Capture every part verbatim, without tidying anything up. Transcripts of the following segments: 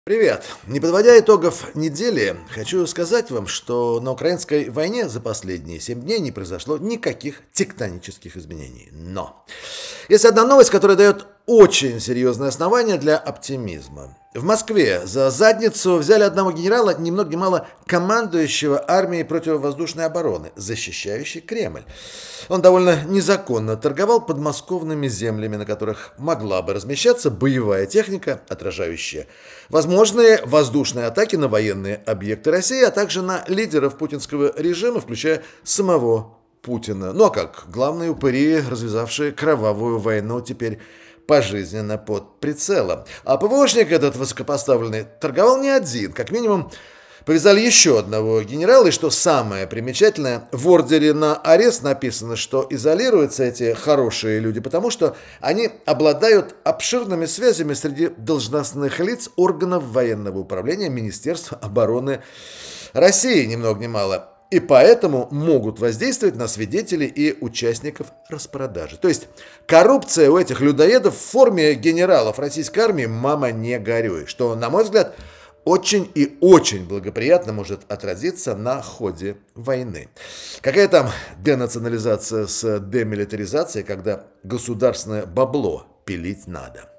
Привет! Не подводя итогов недели, хочу сказать вам, что на украинской войне за последние семь дней не произошло никаких тектонических изменений. Но есть одна новость, которая дает очень серьезное основание для оптимизма. В Москве за задницу взяли одного генерала, ни много ни мало командующего армией противовоздушной обороны, защищающей Кремль. Он довольно незаконно торговал подмосковными землями, на которых могла бы размещаться боевая техника, отражающая возможные воздушные атаки на военные объекты России, а также на лидеров путинского режима, включая самого Путина. Ну а как? Главные упыри, развязавшие кровавую войну, теперь пожизненно под прицелом. А ПВОшник этот высокопоставленный торговал не один. Как минимум, повязали еще одного генерала. И что самое примечательное, в ордере на арест написано, что изолируются эти хорошие люди, потому что они обладают обширными связями среди должностных лиц органов военного управления Министерства обороны России, ни много ни мало. И поэтому могут воздействовать на свидетелей и участников распродажи. То есть коррупция у этих людоедов в форме генералов российской армии «мама, не горюй», что, на мой взгляд, очень и очень благоприятно может отразиться на ходе войны. Какая там денационализация с демилитаризацией, когда государственное бабло пилить надо?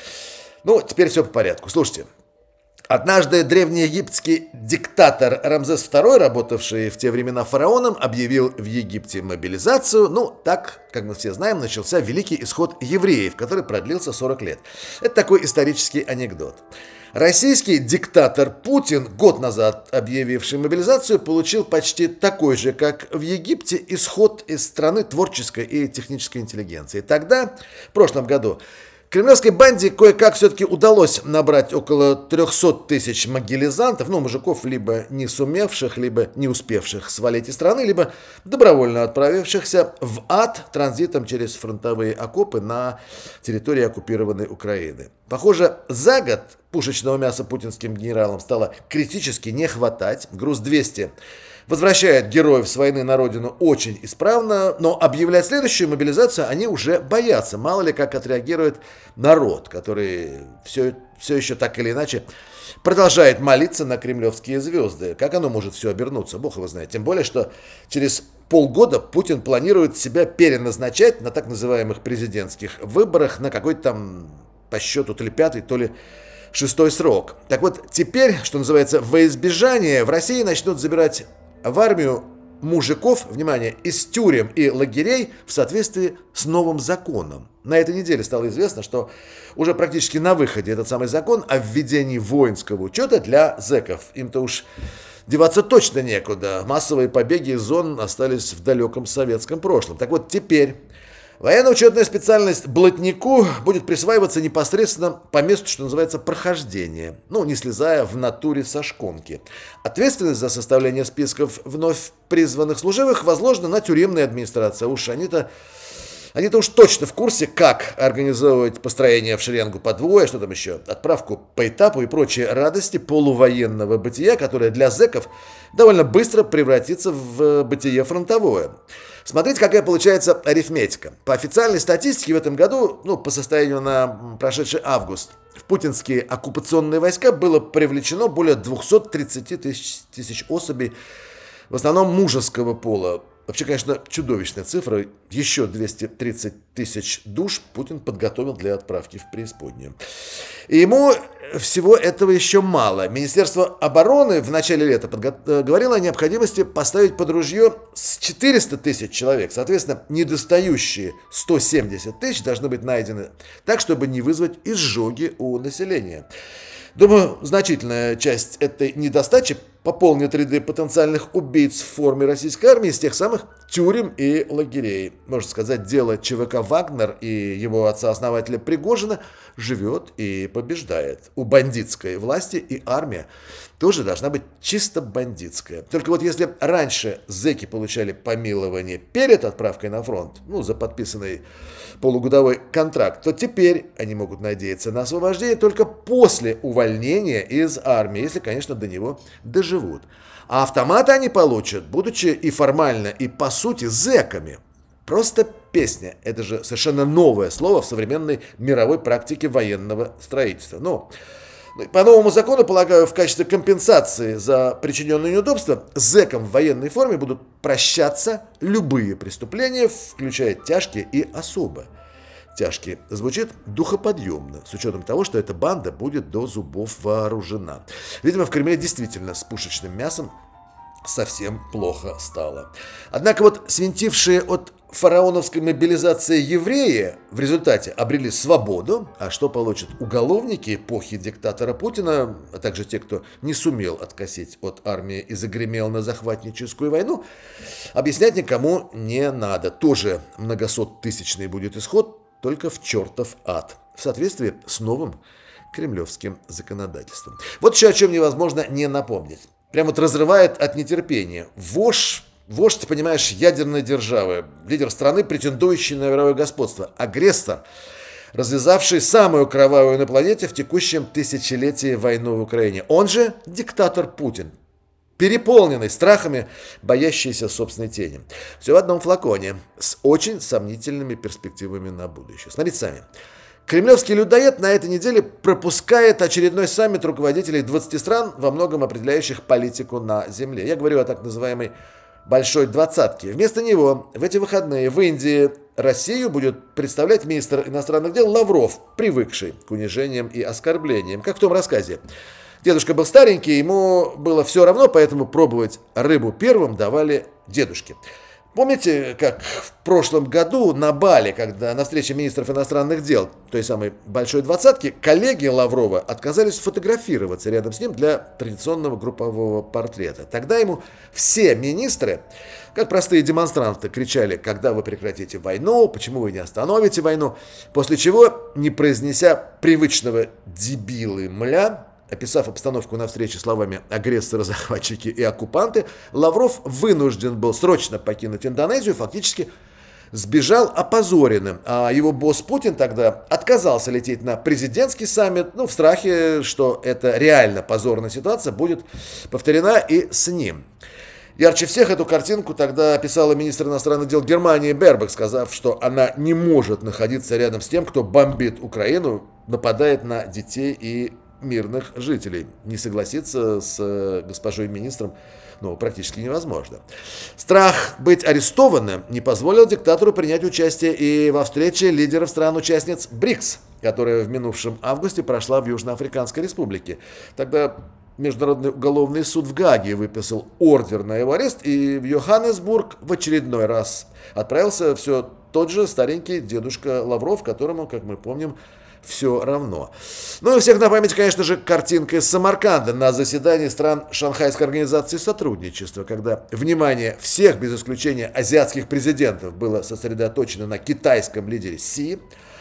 Ну, теперь все по порядку. Слушайте. Однажды древнеегипетский диктатор Рамзес второй, работавший в те времена фараоном, объявил в Египте мобилизацию. Ну, так, как мы все знаем, начался великий исход евреев, который продлился сорок лет. Это такой исторический анекдот. Российский диктатор Путин, год назад объявивший мобилизацию, получил почти такой же, как в Египте, исход из страны творческой и технической интеллигенции. Тогда, в прошлом году, кремлевской банде кое-как все-таки удалось набрать около трехсот тысяч могилизантов, ну, мужиков, либо не сумевших, либо не успевших свалить из страны, либо добровольно отправившихся в ад транзитом через фронтовые окопы на территории оккупированной Украины. Похоже, за год пушечного мяса путинским генералам стало критически не хватать. Груз двести возвращает героев с войны на родину очень исправно, но объявлять следующую мобилизацию они уже боятся. Мало ли как отреагирует народ, который все, все еще так или иначе продолжает молиться на кремлевские звезды. Как оно может все обернуться, бог его знает. Тем более, что через полгода Путин планирует себя переназначать на так называемых президентских выборах на какой-то там, по счету, то ли пятый, то ли шестой срок. Так вот, теперь, что называется, во избежание, в России начнут забирать в армию мужиков, внимание, из тюрем и лагерей в соответствии с новым законом. На этой неделе стало известно, что уже практически на выходе этот самый закон о введении воинского учета для зэков. Им-то уж деваться точно некуда. Массовые побеги из зон остались в далеком советском прошлом. Так вот, теперь военно-учетная специальность блатнику будет присваиваться непосредственно по месту, что называется, прохождения, ну, не слезая в натуре со шконки. Ответственность за составление списков вновь призванных служивых возложена на тюремную администрацию. Уж они-то Они-то уж точно в курсе, как организовывать построение в шеренгу по двое, что там еще, отправку по этапу и прочие радости полувоенного бытия, которое для зэков довольно быстро превратится в бытие фронтовое. Смотрите, какая получается арифметика. По официальной статистике в этом году, ну, по состоянию на прошедший август, в путинские оккупационные войска было привлечено более двухсот тридцати тысяч, тысяч особей, в основном мужеского пола. Вообще, конечно, чудовищная цифра. Еще двести тридцать тысяч душ Путин подготовил для отправки в преисподнюю. И ему всего этого еще мало. Министерство обороны в начале лета подго- говорило о необходимости поставить под ружье с четырёхсот тысяч человек. Соответственно, недостающие сто семьдесят тысяч должны быть найдены так, чтобы не вызвать изжоги у населения. Думаю, значительная часть этой недостачи пополнит ряды потенциальных убийц в форме российской армии из тех самых тюрем и лагерей. Можно сказать, дело ЧВК «Вагнер» и его отца-основателя Пригожина живет и побеждает. У бандитской власти и армия тоже должна быть чисто бандитская. Только вот если раньше зэки получали помилование перед отправкой на фронт, ну, за подписанный полугодовой контракт, то теперь они могут надеяться на освобождение только после увольнения из армии, если, конечно, до него доживут. А автоматы они получат, будучи и формально, и по сути зэками. Просто песня. Это же совершенно новое слово в современной мировой практике военного строительства. Ну, По новому закону, полагаю, в качестве компенсации за причиненные неудобства зэкам в военной форме будут прощаться любые преступления, включая тяжкие и особо тяжкие. Звучит духоподъемно, с учетом того, что эта банда будет до зубов вооружена. Видимо, в Кремле действительно с пушечным мясом совсем плохо стало. Однако вот свинтившие от фараоновской мобилизации евреи в результате обрели свободу, а что получат уголовники эпохи диктатора Путина, а также те, кто не сумел откосить от армии и загремел на захватническую войну, объяснять никому не надо. Тоже многосоттысячный будет исход, только в чертов ад, в соответствии с новым кремлевским законодательством. Вот еще о чем невозможно не напомнить. Прям вот разрывает от нетерпения. Вождь, вождь, понимаешь, ядерной державы, лидер страны, претендующий на мировое господство, агрессор, развязавший самую кровавую на планете в текущем тысячелетии войну в Украине. Он же диктатор Путин, переполненный страхами, боящийся собственной тени. Все в одном флаконе, с очень сомнительными перспективами на будущее. Смотрите сами. Кремлевский людоед на этой неделе пропускает очередной саммит руководителей двадцати стран, во многом определяющих политику на Земле. Я говорю о так называемой «большой двадцатке». Вместо него в эти выходные в Индии Россию будет представлять министр иностранных дел Лавров, привыкший к унижениям и оскорблениям, как в том рассказе. Дедушка был старенький, ему было все равно, поэтому пробовать рыбу первым давали дедушке. Помните, как в прошлом году на Бали, когда на встрече министров иностранных дел той самой большой двадцатки, коллеги Лаврова отказались фотографироваться рядом с ним для традиционного группового портрета. Тогда ему все министры, как простые демонстранты, кричали: когда вы прекратите войну, почему вы не остановите войну, после чего, не произнеся привычного «дебилы, мля», описав обстановку на встрече словами «агрессоры, захватчики и оккупанты», Лавров вынужден был срочно покинуть Индонезию, фактически сбежал опозоренным. А его босс Путин тогда отказался лететь на президентский саммит, ну, в страхе, что эта реально позорная ситуация будет повторена и с ним. Ярче всех эту картинку тогда описала министр иностранных дел Германии Бербок, сказав, что она не может находиться рядом с тем, кто бомбит Украину, нападает на детей и мирных жителей. Не согласиться с госпожой министром, ну, практически невозможно. Страх быть арестованным не позволил диктатору принять участие и во встрече лидеров стран-участниц БРИКС, которая в минувшем августе прошла в Южноафриканской республике. Тогда Международный уголовный суд в Гааге выписал ордер на его арест, и в Йоханнесбург в очередной раз отправился все тот же старенький дедушка Лавров, которому, как мы помним, все равно. Ну и у всех на память, конечно же, картинка из Самарканда на заседании стран Шанхайской организации сотрудничества, когда внимание всех, без исключения азиатских президентов, было сосредоточено на китайском лидере Си,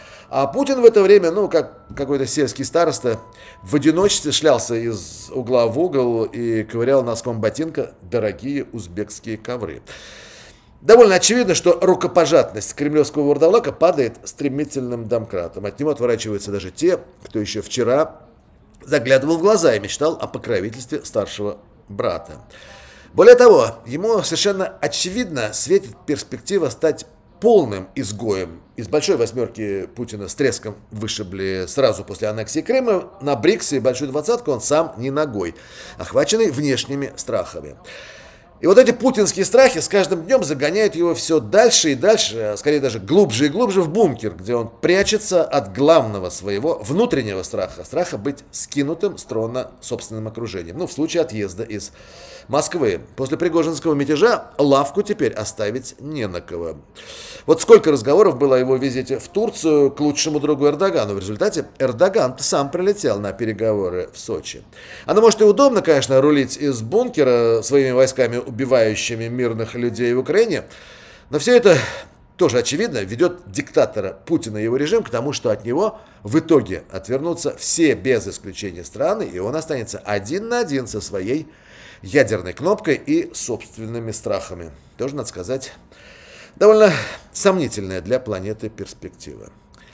а Путин в это время, ну, как какой-то сельский староста, в одиночестве шлялся из угла в угол и ковырял носком ботинка дорогие узбекские ковры. Довольно очевидно, что рукопожатность кремлевского вурдалака падает стремительным домкратом. От него отворачиваются даже те, кто еще вчера заглядывал в глаза и мечтал о покровительстве старшего брата. Более того, ему совершенно очевидно светит перспектива стать полным изгоем. Из большой восьмерки Путина с треском вышибли сразу после аннексии Крыма. На БРИКСе и большую двадцатку он сам не ногой, охваченный внешними страхами. И вот эти путинские страхи с каждым днем загоняют его все дальше и дальше, а скорее даже глубже и глубже в бункер, где он прячется от главного своего внутреннего страха, страха быть скинутым с трона собственным окружением. Ну, в случае отъезда из Москвы. После Пригожинского мятежа лавку теперь оставить не на кого. Вот сколько разговоров было о его визите в Турцию к лучшему другу Эрдогану. В результате Эрдоган сам прилетел на переговоры в Сочи. Оно, может, и удобно, конечно, рулить из бункера своими войсками, убивающими мирных людей в Украине, но все это тоже очевидно ведет диктатора Путина и его режим к тому, что от него в итоге отвернутся все без исключения страны, и он останется один на один со своей ядерной кнопкой и собственными страхами. Тоже, надо сказать, довольно сомнительная для планеты перспектива.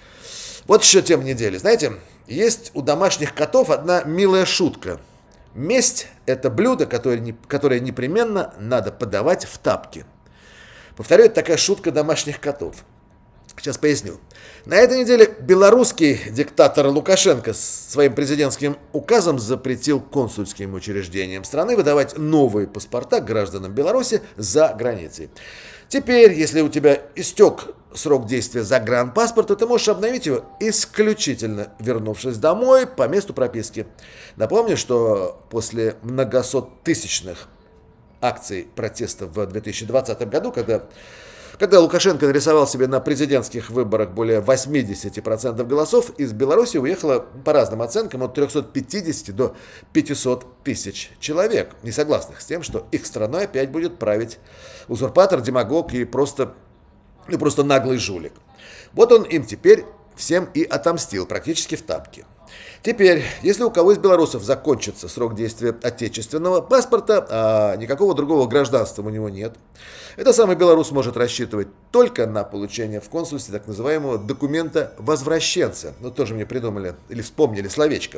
Вот еще тема недели. Знаете, есть у домашних котов одна милая шутка. Месть – это блюдо, которое, не, которое непременно надо подавать в тапки. Повторяю, это такая шутка домашних котов. Сейчас поясню. На этой неделе белорусский диктатор Лукашенко своим президентским указом запретил консульским учреждениям страны выдавать новые паспорта гражданам Беларуси за границей. Теперь, если у тебя истек срок действия загранпаспорта, ты можешь обновить его исключительно вернувшись домой по месту прописки. Напомню, что после многосоттысячных акций протеста в две тысячи двадцатом году, когда, когда Лукашенко нарисовал себе на президентских выборах более восьмидесяти процентов голосов, из Беларуси уехало, по разным оценкам, от трёхсот пятидесяти до пятисот тысяч человек, не согласных с тем, что их страной опять будет править узурпатор, демагог и просто, ну, просто наглый жулик. Вот он им теперь всем и отомстил, практически в тапки. Теперь, если у кого из белорусов закончится срок действия отечественного паспорта, а никакого другого гражданства у него нет, этот самый белорус может рассчитывать только на получение в консульстве так называемого документа возвращенца. Ну, тоже мне придумали или вспомнили словечко,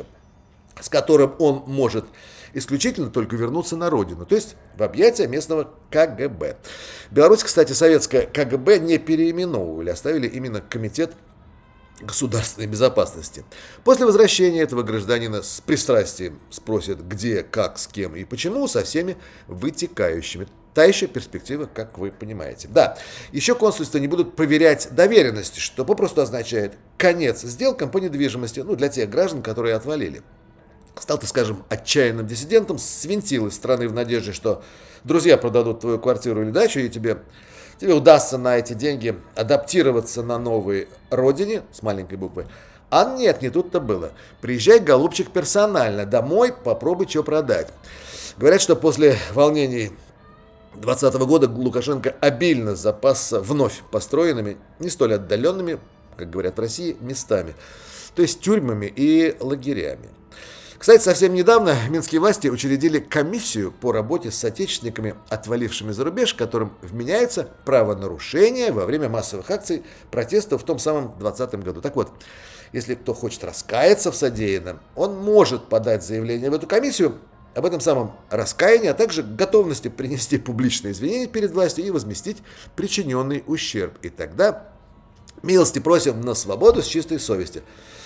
с которым он может исключительно только вернуться на родину, то есть в объятия местного ка гэ бэ. Беларусь, кстати, советское ка гэ бэ не переименовывали, оставили именно комитет государственной безопасности. После возвращения этого гражданина с пристрастием спросят, где, как, с кем и почему, со всеми вытекающими. Та еще перспектива, как вы понимаете. Да, еще консульства не будут проверять доверенности, что попросту означает конец сделкам по недвижимости, ну, для тех граждан, которые отвалили. Стал ты, скажем, отчаянным диссидентом, свинтил из страны в надежде, что друзья продадут твою квартиру или дачу, и тебе... Тебе удастся на эти деньги адаптироваться на новой родине, с маленькой буквы. А нет, не тут-то было. Приезжай, голубчик, персонально домой, попробуй что продать. Говорят, что после волнений двадцатого года Лукашенко обильно запасся вновь построенными, не столь отдаленными, как говорят в России, местами. То есть тюрьмами и лагерями. Кстати, совсем недавно минские власти учредили комиссию по работе с соотечественниками, отвалившими за рубеж, которым вменяется правонарушение во время массовых акций протеста в том самом двадцатом году. Так вот, если кто хочет раскаяться в содеянном, он может подать заявление в эту комиссию об этом самом раскаянии, а также готовности принести публичные извинения перед властью и возместить причиненный ущерб. И тогда милости просим на свободу с чистой совестью.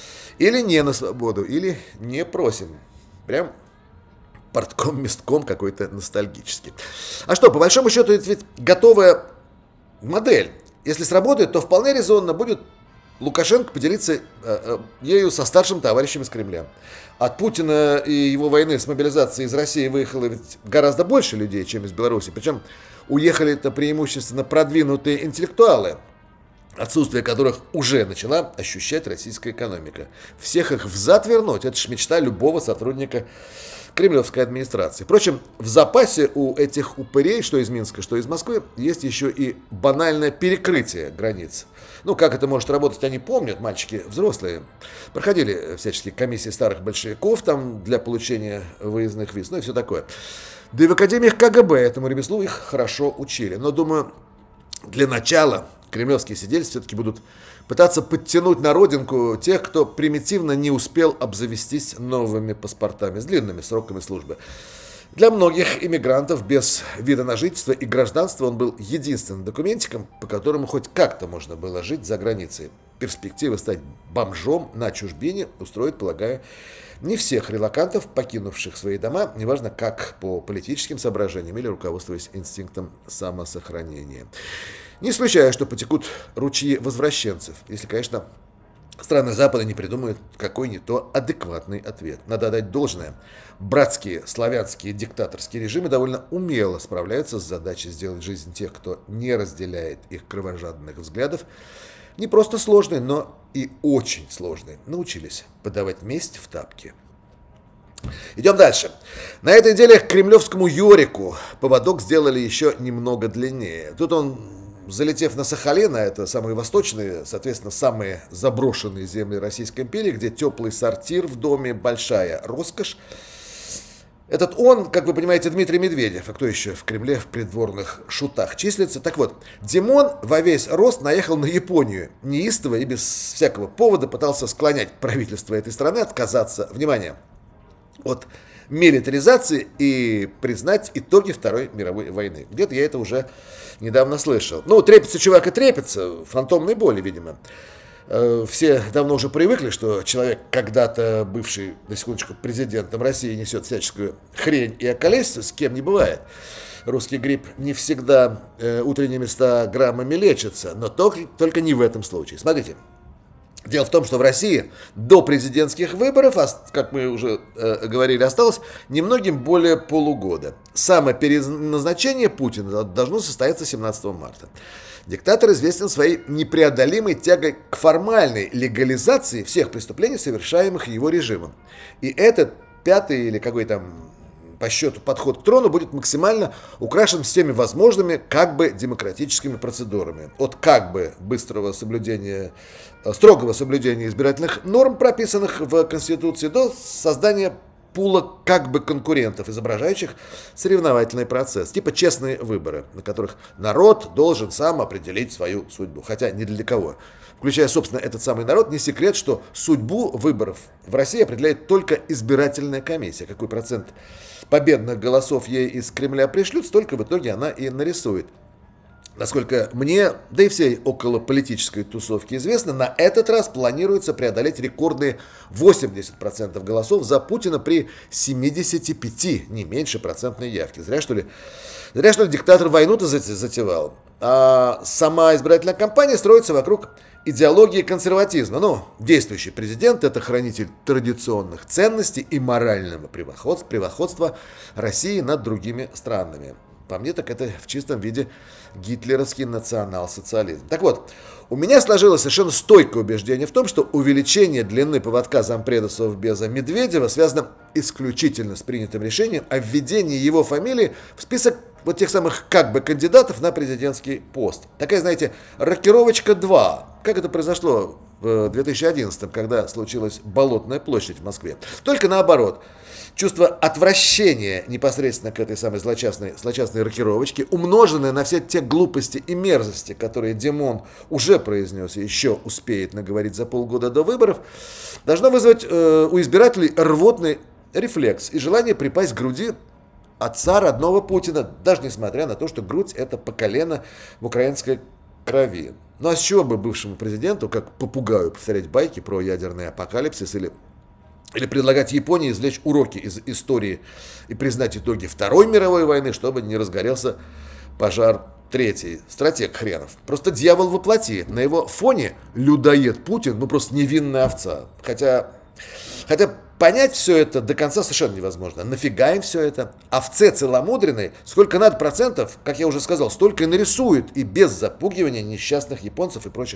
Или не на свободу, или не просим. Прям портком-местком какой-то ностальгический. А что, по большому счету, это ведь готовая модель. Если сработает, то вполне резонно будет Лукашенко поделиться э, э, ею со старшим товарищем из Кремля. От Путина и его войны с мобилизацией из России выехало ведь гораздо больше людей, чем из Беларуси. Причем уехали-то преимущественно продвинутые интеллектуалы, отсутствие которых уже начала ощущать российская экономика. Всех их взад вернуть – это ж мечта любого сотрудника кремлевской администрации. Впрочем, в запасе у этих упырей, что из Минска, что из Москвы, есть еще и банальное перекрытие границ. Ну, как это может работать, они помнят, мальчики взрослые. Проходили всяческие комиссии старых большевиков там для получения выездных виз, ну и все такое. Да и в академиях ка гэ бэ этому ремеслу их хорошо учили. Но, думаю, для начала кремлевские сидельцы все-таки будут пытаться подтянуть на родинку тех, кто примитивно не успел обзавестись новыми паспортами с длинными сроками службы. Для многих иммигрантов без вида на жительство и гражданства он был единственным документиком, по которому хоть как-то можно было жить за границей. Перспектива стать бомжом на чужбине устроит, полагаю, не всех релокантов, покинувших свои дома, неважно как, по политическим соображениям или руководствуясь инстинктом самосохранения. Не исключаю, что потекут ручьи возвращенцев, если, конечно, страны Запада не придумают какой не то адекватный ответ. Надо отдать должное. Братские славянские диктаторские режимы довольно умело справляются с задачей сделать жизнь тех, кто не разделяет их кровожадных взглядов, не просто сложной, но и очень сложной. Научились подавать месть в тапки. Идем дальше. На этой неделе к кремлевскому Йорику поводок сделали еще немного длиннее. Тут он, залетев на Сахалин, а это самые восточные, соответственно, самые заброшенные земли Российской империи, где теплый сортир в доме, большая роскошь. Этот он, как вы понимаете, Дмитрий Медведев, а кто еще в Кремле в придворных шутах числится. Так вот, Димон во весь рост наехал на Японию, неистово и без всякого повода пытался склонять правительство этой страны отказаться, внимание, от милитаризации и признать итоги Второй мировой войны. Где-то я это уже недавно слышал. Ну, трепится чувак и трепится, фантомной боли, видимо. Все давно уже привыкли, что человек, когда-то бывший, на секундочку, президентом России, несет всяческую хрень и околесицу, с кем не бывает. Русский грипп не всегда э, утренними ста граммами лечится, но только, только не в этом случае. Смотрите, дело в том, что в России до президентских выборов, как мы уже э, говорили, осталось немногим более полугода. Самопереназначение Путина должно состояться семнадцатого марта. Диктатор известен своей непреодолимой тягой к формальной легализации всех преступлений, совершаемых его режимом. И этот пятый или какой там по счету подход к трону будет максимально украшен всеми возможными как бы демократическими процедурами. От как бы быстрого соблюдения, строгого соблюдения избирательных норм, прописанных в Конституции, до создания пула как бы конкурентов, изображающих соревновательный процесс, типа честные выборы, на которых народ должен сам определить свою судьбу, хотя не для кого. Включая, собственно, этот самый народ, не секрет, что судьбу выборов в России определяет только избирательная комиссия. Какой процент победных голосов ей из Кремля пришлют, столько в итоге она и нарисует. Насколько мне, да и всей околополитической тусовке известно, на этот раз планируется преодолеть рекордные восемьдесят процентов голосов за Путина при семидесяти пяти, не меньше процентной явки. Зря что ли, зря что ли диктатор войну-то затевал. А сама избирательная кампания строится вокруг идеологии консерватизма. Ну, действующий президент – это хранитель традиционных ценностей и морального превосходства, превосходства России над другими странами. По мне, так это в чистом виде гитлеровский национал-социализм. Так вот, у меня сложилось совершенно стойкое убеждение в том, что увеличение длины поводка зампреда Совбеза Медведева связано исключительно с принятым решением о введении его фамилии в список вот тех самых как бы кандидатов на президентский пост. Такая, знаете, рокировочка два. Как это произошло в две тысячи одиннадцатом, когда случилась Болотная площадь в Москве. Только наоборот. Чувство отвращения непосредственно к этой самой злочастной, злочастной рокировочке, умноженное на все те глупости и мерзости, которые Димон уже произнес и еще успеет наговорить за полгода до выборов, должно вызвать э, у избирателей рвотный рефлекс и желание припасть к груди отца родного Путина, даже несмотря на то, что грудь это по колено в украинской крови. Ну а с чего бы бывшему президенту, как попугаю, повторять байки про ядерный апокалипсис или... Или предлагать Японии извлечь уроки из истории и признать итоги Второй мировой войны, чтобы не разгорелся пожар Третьей. Стратег хренов. Просто дьявол воплоти. На его фоне людоед Путин, ну просто невинная овца. Хотя, хотя понять все это до конца совершенно невозможно. Нафига им все это? Овце целомудренной, сколько надо процентов, как я уже сказал, столько и нарисует. И без запугивания несчастных японцев и прочих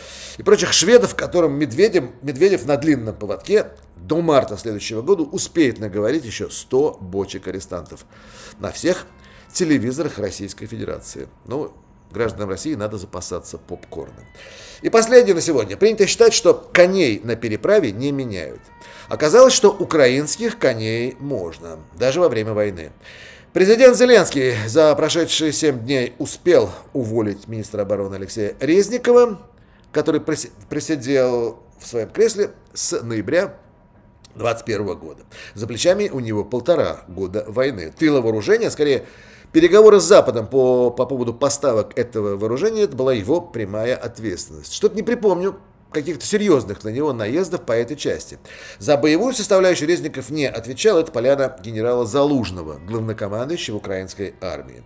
и прочих шведов, которым Медведев, Медведев на длинном поводке до марта следующего года успеет наговорить еще сто бочек арестантов на всех телевизорах Российской Федерации. Ну, гражданам России надо запасаться попкорном. И последнее на сегодня. Принято считать, что коней на переправе не меняют. Оказалось, что украинских коней можно, даже во время войны. Президент Зеленский за прошедшие семь дней успел уволить министра обороны Алексея Резникова, который просидел в своем кресле с ноября две тысячи двадцать первого года. За плечами у него полтора года войны. Тыла вооружения, скорее, переговоры с Западом по, по поводу поставок этого вооружения, это была его прямая ответственность. Что-то не припомню каких-то серьезных на него наездов по этой части. За боевую составляющую Резников не отвечал, это поляна генерала Залужного, главнокомандующего украинской армии.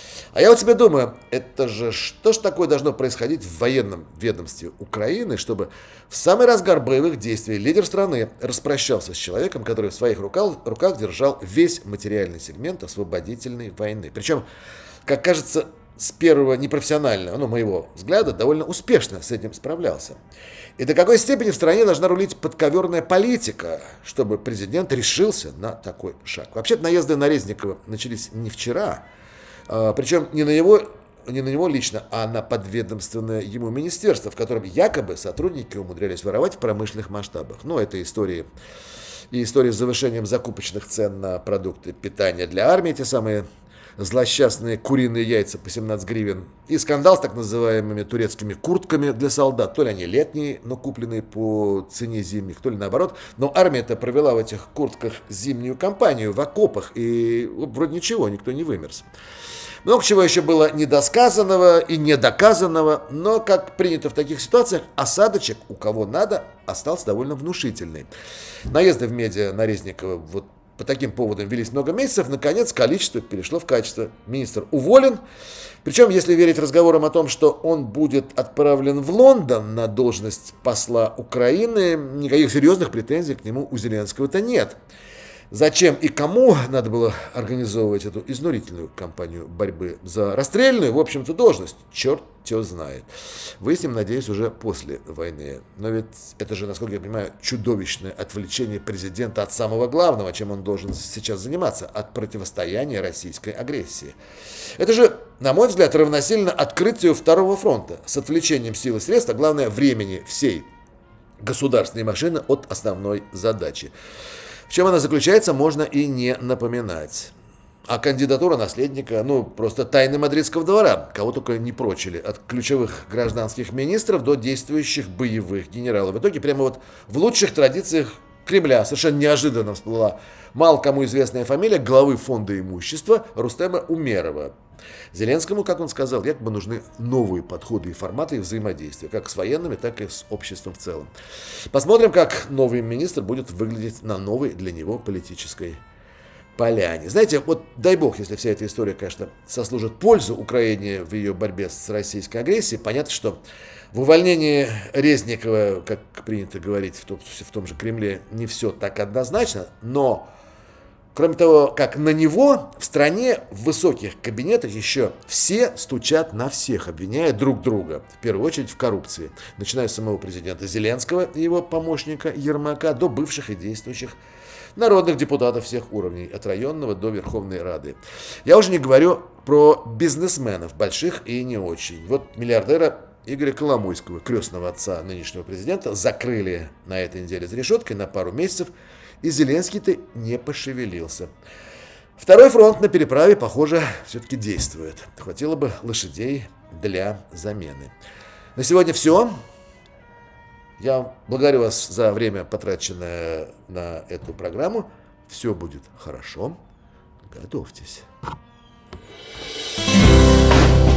А я вот себе думаю, это же что ж такое должно происходить в военном ведомстве Украины, чтобы в самый разгар боевых действий лидер страны распрощался с человеком, который в своих руках, руках держал весь материальный сегмент освободительной войны. Причем, как кажется, с первого непрофессионального, ну, моего взгляда, довольно успешно с этим справлялся. И до какой степени в стране должна рулить подковерная политика, чтобы президент решился на такой шаг. Вообще-то наезды на Резникова начались не вчера, причем не на его, не на него лично, а на подведомственное ему министерство, в котором якобы сотрудники умудрялись воровать в промышленных масштабах. Ну, это истории, и истории с завышением закупочных цен на продукты питания для армии, те самые злосчастные куриные яйца по семнадцать гривен, и скандал с так называемыми турецкими куртками для солдат. То ли они летние, но купленные по цене зимних, то ли наоборот. Но армия-то провела в этих куртках зимнюю кампанию в окопах, и вроде ничего, никто не вымерз. Много чего еще было недосказанного и недоказанного, но, как принято в таких ситуациях, осадочек, у кого надо, остался довольно внушительный. Наезды в медиа на Резникова вот по таким поводам велись много месяцев, наконец количество перешло в качество. Министр уволен, причем, если верить разговорам о том, что он будет отправлен в Лондон на должность посла Украины, никаких серьезных претензий к нему у Зеленского-то нет. Зачем и кому надо было организовывать эту изнурительную кампанию борьбы за расстрельную, в общем-то, должность? Черт его знает. Выясним, надеюсь, уже после войны. Но ведь это же, насколько я понимаю, чудовищное отвлечение президента от самого главного, чем он должен сейчас заниматься, от противостояния российской агрессии. Это же, на мой взгляд, равносильно открытию второго фронта с отвлечением сил и средств, а главное, времени всей государственной машины от основной задачи. В чем она заключается, можно и не напоминать. А кандидатура наследника, ну, просто тайны мадридского двора, кого только не прочили, от ключевых гражданских министров до действующих боевых генералов. В итоге прямо вот в лучших традициях Кремля совершенно неожиданно всплыла мало кому известная фамилия главы фонда имущества Рустема Умерова. Зеленскому, как он сказал, якобы нужны новые подходы и форматы взаимодействия, как с военными, так и с обществом в целом. Посмотрим, как новый министр будет выглядеть на новой для него политической поляне. Знаете, вот дай бог, если вся эта история, конечно, сослужит пользу Украине в ее борьбе с российской агрессией. Понятно, что в увольнении Резникова, как принято говорить в том, в том же Кремле, не все так однозначно, но кроме того, как на него в стране в высоких кабинетах еще все стучат на всех, обвиняя друг друга, в первую очередь в коррупции, начиная с самого президента Зеленского и его помощника Ермака до бывших и действующих народных депутатов всех уровней, от районного до Верховной Рады. Я уже не говорю про бизнесменов, больших и не очень. Вот миллиардера Игоря Коломойского, крестного отца нынешнего президента, закрыли на этой неделе за решеткой на пару месяцев, и Зеленский-то не пошевелился. Второй фронт на переправе, похоже, все-таки действует. Хватило бы лошадей для замены. На сегодня все. Я благодарю вас за время, потраченное на эту программу. Все будет хорошо. Готовьтесь.